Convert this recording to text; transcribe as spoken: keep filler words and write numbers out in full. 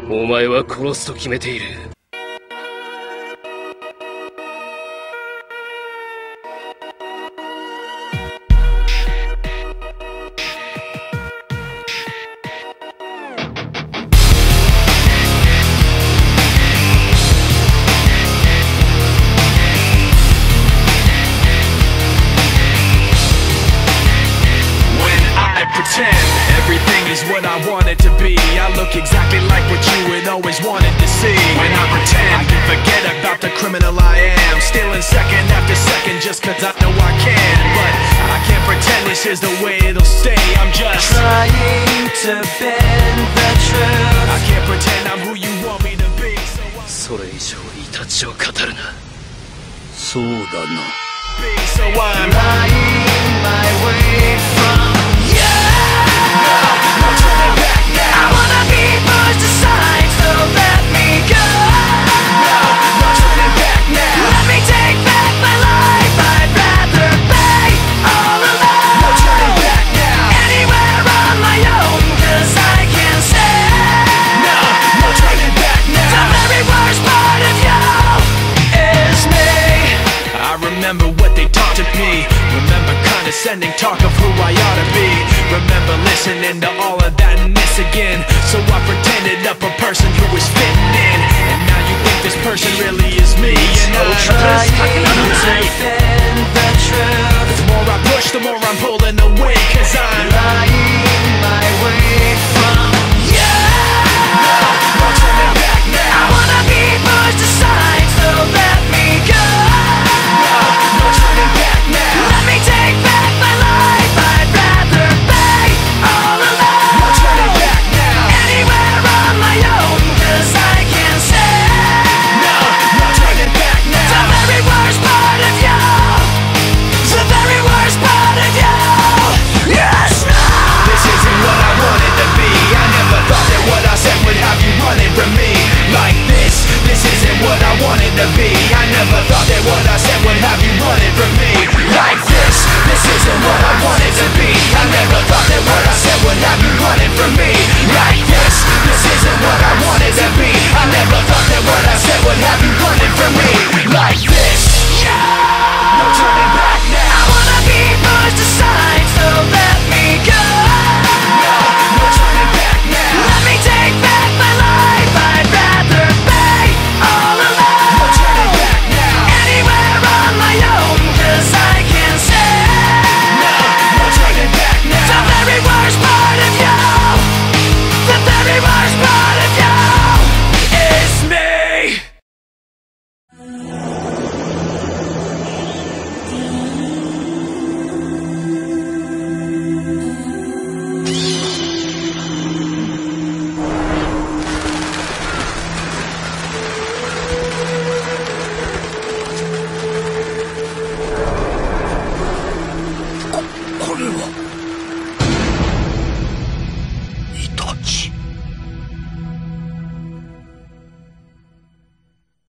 お前は殺すと決めている。 Everything is what I want it to be. I look exactly like what you had always wanted to see. When I pretend, I can forget about the criminal I am, stealing second after second just cause I know I can. But I can't pretend this is the way it'll stay. I'm just trying to bend the truth. I can't pretend I'm who you want me to be. So それ以上イタチを語るな。 そうだな。 So I'm lying my way from you. No turning back now. I wanna be pushed aside, so let me go. No, no turning back now. Let me take back my life. I'd rather be all alone. No turning back now. Anywhere on my own, cause I can say No, no turning back now. the very worst part of you is me. I remember what they taught to me. Remember condescending talk of who I ought to be. Remember listening to all of that and this again. So I pretended up a person who was fitting in. And now you think this person really is me. And I'm Trying to bend the truth. The more I push, the more I'm pulling away. Cause I'm lying